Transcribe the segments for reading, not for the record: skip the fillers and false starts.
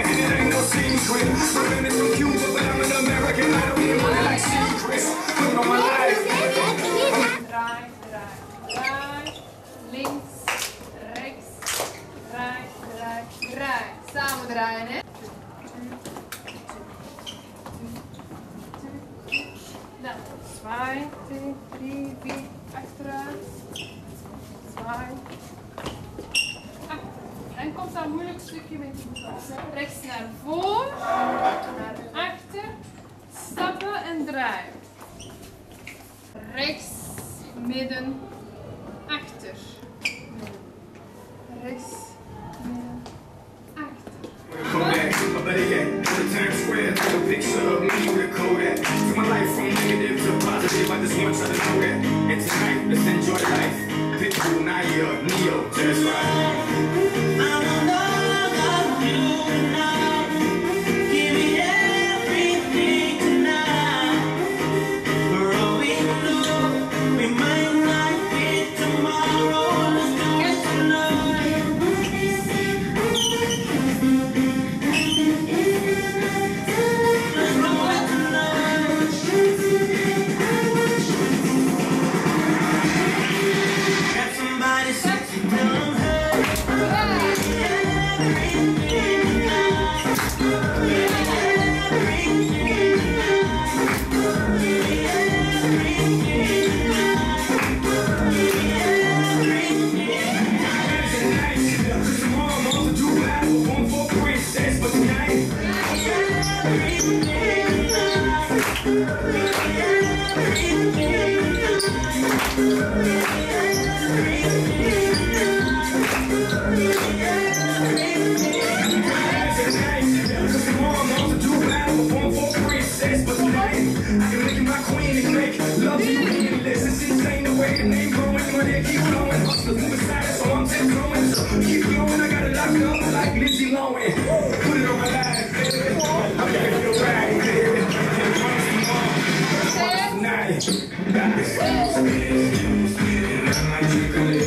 and it ain't no secret. My man is from Cuba, but I'm an American. I don't need money like secrets. Put on my life. Draai, draai, draai. Links, rechts, draai, draai, draai. Samen draaien, hè? Nou, 2, 3, 4, achteruit. 2, achter. En komt dat moeilijk stukje met je voeten. Rechts naar voor, naar achter, stappen en draaien. Rechts, midden, achter. Rechts, midden, achter. Kodak, or better yet, go to Times Square, take a picture of me with a Kodak. Took my life from negative to positive, I just want you to know that. And tonight, let's enjoy life. Pitbull, Naya, Neo, that's right.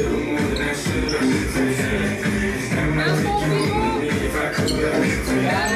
Ja.